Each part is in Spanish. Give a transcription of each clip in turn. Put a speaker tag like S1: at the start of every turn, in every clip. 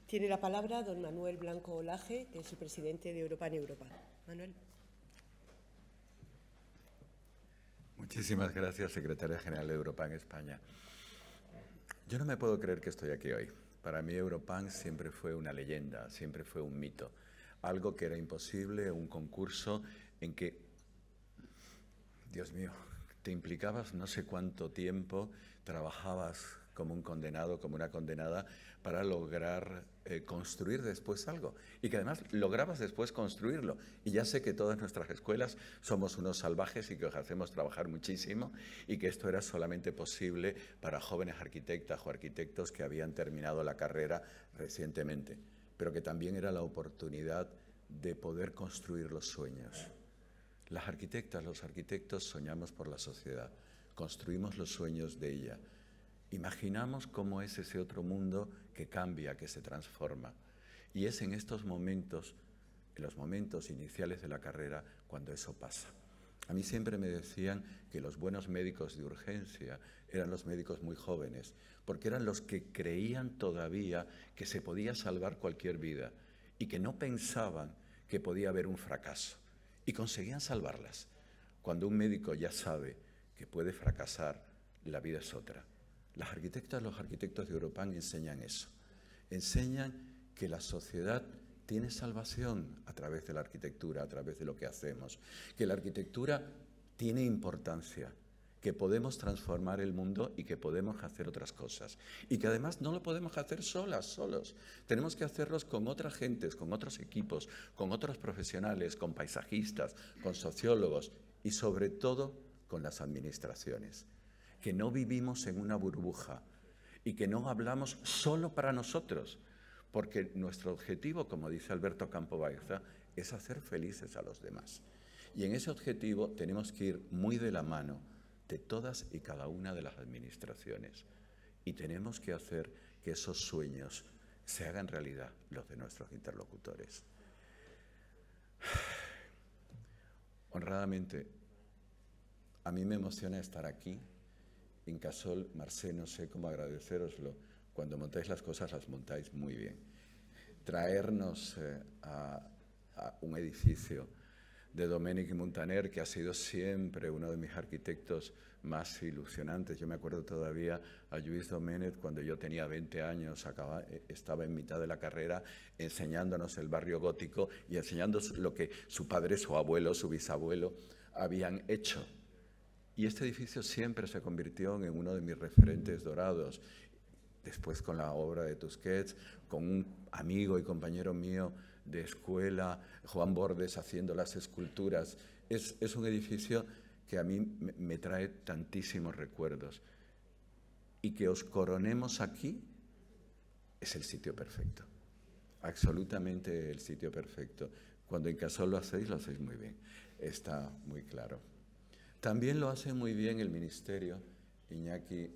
S1: Tiene la palabra don Manuel Blanco Olaje, que es el presidente de Europan Europa. Manuel.
S2: Muchísimas gracias, secretaria general de Europan España. Yo no me puedo creer que estoy aquí hoy. Para mí Europan siempre fue una leyenda, siempre fue un mito. Algo que era imposible, un concurso en que, Dios mío, te implicabas no sé cuánto tiempo, trabajabas como un condenado, como una condenada, para lograr construir después algo. Y que además lograbas después construirlo. Y ya sé que todas nuestras escuelas somos unos salvajes y que os hacemos trabajar muchísimo y que esto era solamente posible para jóvenes arquitectas o arquitectos que habían terminado la carrera recientemente, pero que también era la oportunidad de poder construir los sueños. Las arquitectas, los arquitectos soñamos por la sociedad, construimos los sueños de ella. Imaginamos cómo es ese otro mundo que cambia, que se transforma. Y es en estos momentos, en los momentos iniciales de la carrera, cuando eso pasa. A mí siempre me decían que los buenos médicos de urgencia eran los médicos muy jóvenes, porque eran los que creían todavía que se podía salvar cualquier vida y que no pensaban que podía haber un fracaso. Y conseguían salvarlas. Cuando un médico ya sabe que puede fracasar, la vida es otra. Las arquitectas, los arquitectos de Europan enseñan eso. Enseñan que la sociedad tiene salvación a través de la arquitectura, a través de lo que hacemos. Que la arquitectura tiene importancia, que podemos transformar el mundo y que podemos hacer otras cosas. Y que además no lo podemos hacer solos. Tenemos que hacerlos con otras gentes, con otros equipos, con otros profesionales, con paisajistas, con sociólogos y sobre todo con las administraciones. Que no vivimos en una burbuja y que no hablamos solo para nosotros, porque nuestro objetivo, como dice Alberto Campo Baeza, es hacer felices a los demás. Y en ese objetivo tenemos que ir muy de la mano de todas y cada una de las administraciones. Y tenemos que hacer que esos sueños se hagan realidad, los de nuestros interlocutores. Honradamente, a mí me emociona estar aquí. Incasòl, Mercè, no sé cómo agradecéroslo. Cuando montáis las cosas, las montáis muy bien. Traernos a un edificio de Domènech i Muntaner, que ha sido siempre uno de mis arquitectos más ilusionantes. Yo me acuerdo todavía a Lluís Domènech cuando yo tenía 20 años, estaba en mitad de la carrera enseñándonos el barrio gótico y enseñándonos lo que su padre, su abuelo, su bisabuelo habían hecho. Y este edificio siempre se convirtió en uno de mis referentes dorados. Después con la obra de Tusquets, con un amigo y compañero mío de escuela, Juan Bordes, haciendo las esculturas. Es un edificio que a mí me trae tantísimos recuerdos. Y que os coronemos aquí es el sitio perfecto. Absolutamente el sitio perfecto. Cuando Incasòl lo hacéis muy bien. Está muy claro. También lo hace muy bien el Ministerio, Iñaki.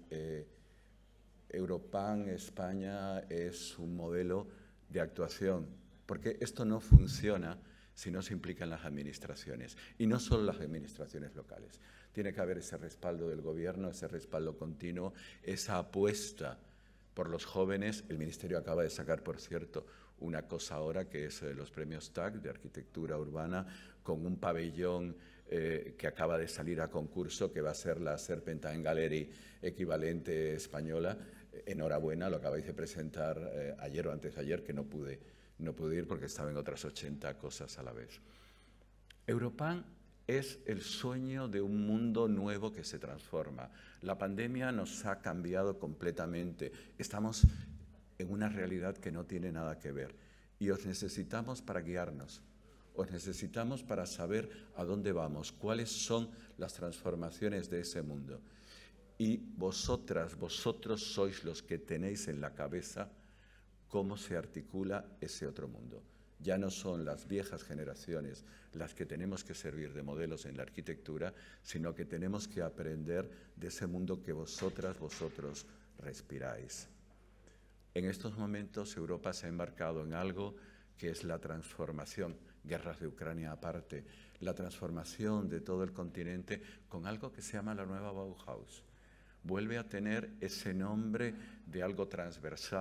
S2: Europan España es un modelo de actuación, porque esto no funciona si no se implican las administraciones, y no solo las administraciones locales. Tiene que haber ese respaldo del gobierno, ese respaldo continuo, esa apuesta por los jóvenes. El Ministerio acaba de sacar, por cierto, una cosa ahora que es los premios TAC de arquitectura urbana, con un pabellón que acaba de salir a concurso, que va a ser la Serpentine Gallery equivalente española. Enhorabuena, lo acabáis de presentar ayer o antes de ayer, que no pude ir porque estaba en otras 80 cosas a la vez. Europan es el sueño de un mundo nuevo que se transforma. La pandemia nos ha cambiado completamente. Estamos en una realidad que no tiene nada que ver. Y os necesitamos para guiarnos. Os necesitamos para saber a dónde vamos, cuáles son las transformaciones de ese mundo. Y vosotras, vosotros sois los que tenéis en la cabeza cómo se articula ese otro mundo. Ya no son las viejas generaciones las que tenemos que servir de modelos en la arquitectura, sino que tenemos que aprender de ese mundo que vosotras, vosotros respiráis. En estos momentos Europa se ha embarcado en algo que es la transformación, guerras de Ucrania aparte, la transformación de todo el continente con algo que se llama la nueva Bauhaus. Vuelve a tener ese nombre de algo transversal,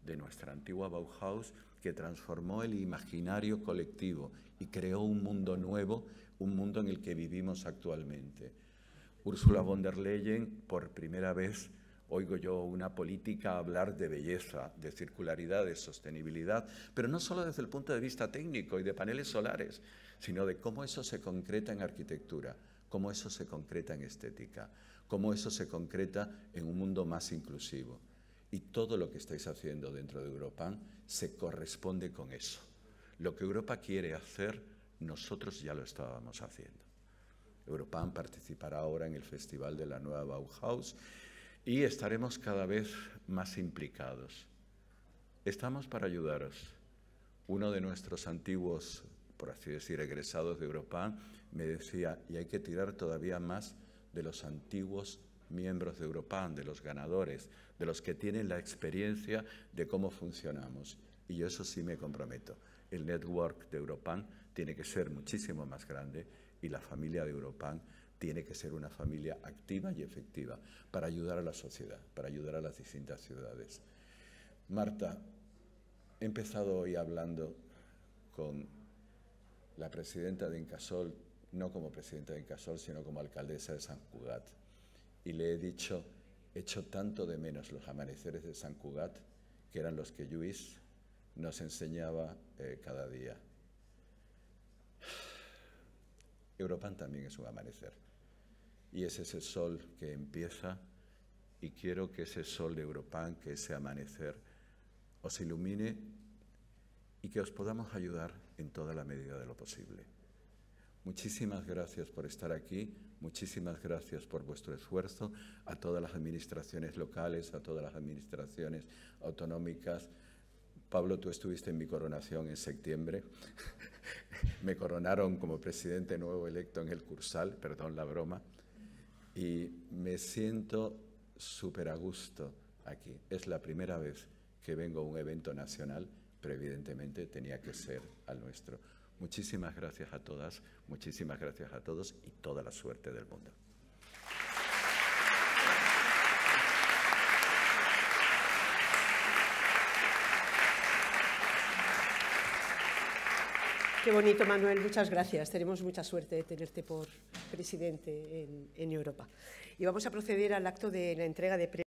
S2: de nuestra antigua Bauhaus que transformó el imaginario colectivo y creó un mundo nuevo, un mundo en el que vivimos actualmente. Ursula von der Leyen, por primera vez, oigo yo una política hablar de belleza, de circularidad, de sostenibilidad, pero no solo desde el punto de vista técnico y de paneles solares, sino de cómo eso se concreta en arquitectura, cómo eso se concreta en estética, cómo eso se concreta en un mundo más inclusivo. Y todo lo que estáis haciendo dentro de Europan se corresponde con eso. Lo que Europa quiere hacer, nosotros ya lo estábamos haciendo. Europan participará ahora en el Festival de la Nueva Bauhaus y estaremos cada vez más implicados. Estamos para ayudaros. Uno de nuestros antiguos, por así decir, egresados de Europan, me decía, y hay que tirar todavía más de los antiguos miembros de Europan, de los ganadores, de los que tienen la experiencia de cómo funcionamos. Y yo eso sí me comprometo. El network de Europan tiene que ser muchísimo más grande y la familia de Europan tiene que ser una familia activa y efectiva para ayudar a la sociedad, para ayudar a las distintas ciudades. Marta, he empezado hoy hablando con la presidenta de Incasòl, no como presidenta de Incasòl, sino como alcaldesa de Sant Cugat. Y le he dicho, echo tanto de menos los amaneceres de Sant Cugat, que eran los que Lluís nos enseñaba cada día. Europan también es un amanecer. Y es ese sol que empieza, y quiero que ese sol de Europan, que ese amanecer, os ilumine y que os podamos ayudar en toda la medida de lo posible. Muchísimas gracias por estar aquí, muchísimas gracias por vuestro esfuerzo, a todas las administraciones locales, a todas las administraciones autonómicas. Pablo, tú estuviste en mi coronación en septiembre. Me coronaron como presidente nuevo electo en el Cursal, perdón la broma, y me siento súper a gusto aquí. Es la primera vez que vengo a un evento nacional, pero evidentemente tenía que ser al nuestro. Muchísimas gracias a todas, muchísimas gracias a todos y toda la suerte del mundo.
S1: Qué bonito, Manuel, muchas gracias. Tenemos mucha suerte de tenerte por presidente en Europa. Y vamos a proceder al acto de la entrega de premios.